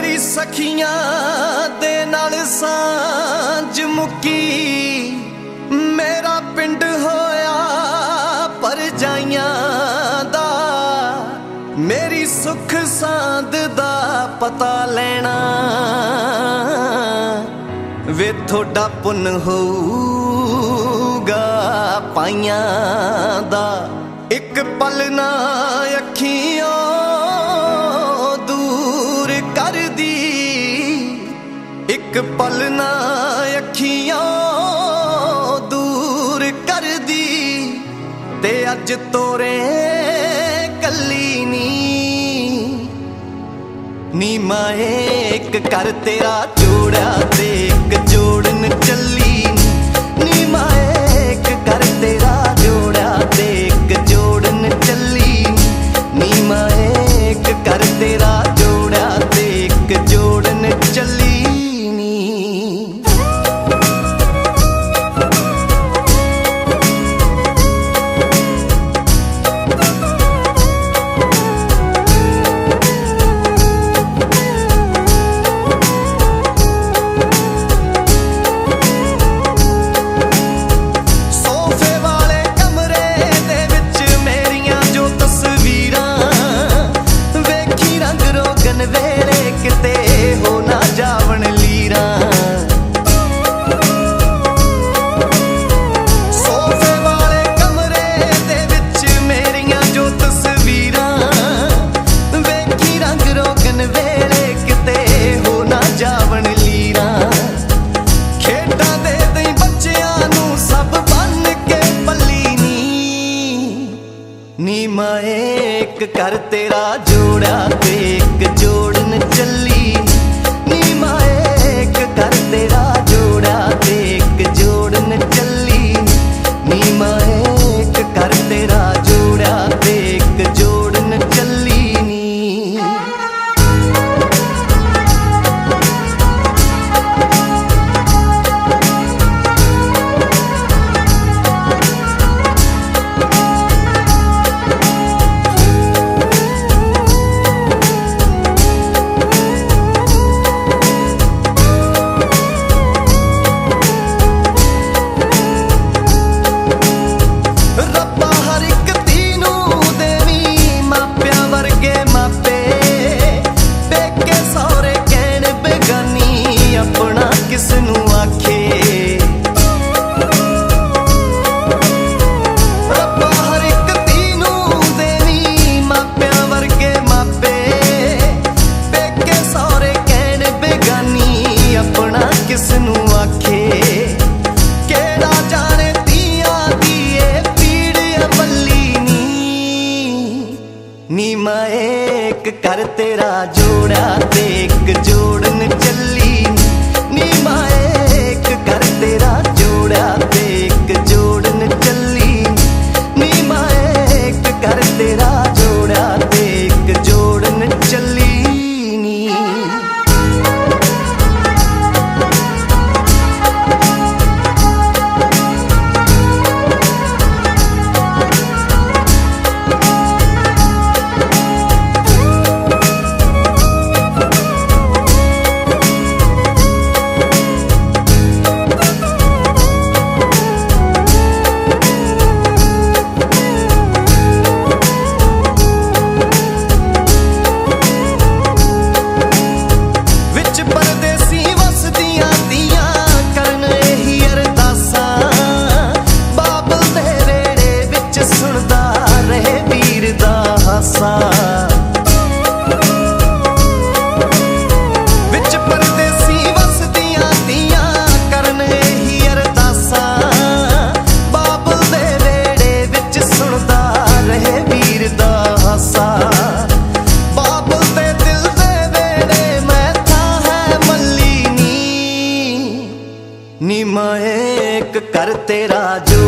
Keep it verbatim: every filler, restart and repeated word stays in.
मेरी सखियां दे नाल सांझ मुक्की, मेरा पिंड होया परजाइयां दा। मेरी सुख सांद दा पता लेना, वे थोड़ा पुन होऊगा पाइयां दा। एक पल ना अखियों दूर कर दी, एक पल ना अखियों दूर कर दी। ते अज तोरे कली नी नी माए एक कर तेरा जोड़ा ते एक जोड़न चली। नी माए एक कर तेरा जोड़ा ते एक जोड़न चली। नी माए एक कर तेरा जोड़ा ते एक जोड़न चली। नी माए एक कर तेरा जोड़ा ते एक जोड़न चली। नी माए एक कर तेरा जोड़ा ते एक जोड़न चली। नी माए एक कर तेरा जोड़ा ते एक जोड़न चली। नी नी माए एक कर तेरा जोड़ा ते एक जोड़न चली। नी माए एक कर तेरा जोड़ा ते एक जोड़न चली। नी माए एक कर तेरा जोड़ा ते एक जोड़न चली। नी विच परदेसी वसदियां दियां करन एही अरदासां। बाबल दे वेड़े विच सुनदा रहे वीर दा हासा। बाबल दे दिल दे वेड़े मैं था है मल्ली नी। नी माए एक कर तेरा जो